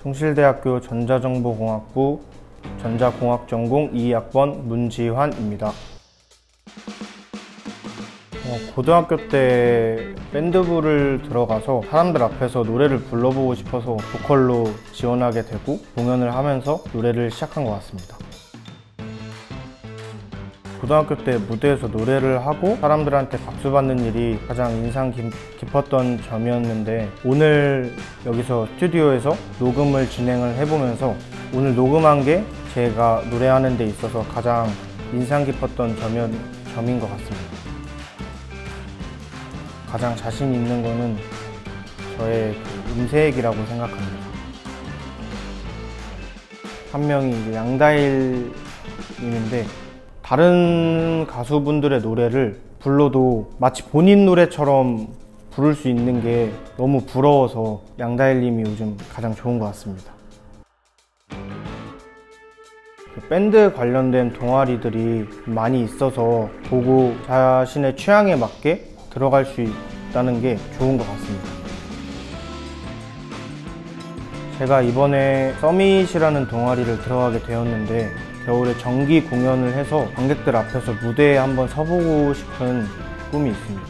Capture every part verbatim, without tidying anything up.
숭실대학교 전자정보공학부 전자공학전공 이 학번 문지환입니다. 어, 고등학교 때 밴드부를 들어가서 사람들 앞에서 노래를 불러보고 싶어서 보컬로 지원하게 되고 공연을 하면서 노래를 시작한 것 같습니다. 고등학교 때 무대에서 노래를 하고 사람들한테 박수 받는 일이 가장 인상 깊었던 점이었는데, 오늘 여기서 스튜디오에서 녹음을 진행을 해보면서 오늘 녹음한 게 제가 노래하는 데 있어서 가장 인상 깊었던 점인, 점인 것 같습니다. 가장 자신 있는 거는 저의 그 음색이라고 생각합니다. 한 명이 이제 양다일 님인데, 다른 가수분들의 노래를 불러도 마치 본인 노래처럼 부를 수 있는 게 너무 부러워서 양다일 님이 요즘 가장 좋은 것 같습니다. 밴드 관련된 동아리들이 많이 있어서 보고 자신의 취향에 맞게 들어갈 수 있다는 게 좋은 것 같습니다. 제가 이번에 서밋이라는 동아리를 들어가게 되었는데, 겨울에 정기 공연을 해서 관객들 앞에서 무대에 한번 서보고 싶은 꿈이 있습니다.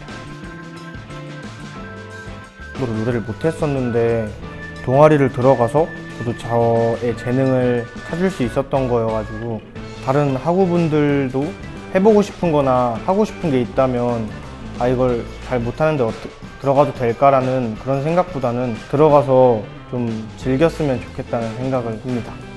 노래를 못했었는데 동아리를 들어가서 저도 저의 재능을 찾을 수 있었던 거여가지고, 다른 학우분들도 해보고 싶은 거나 하고 싶은 게 있다면 아 이걸 잘 못하는데 어떻게 들어가도 될까라는 그런 생각보다는 들어가서 좀 즐겼으면 좋겠다는 생각을 합니다.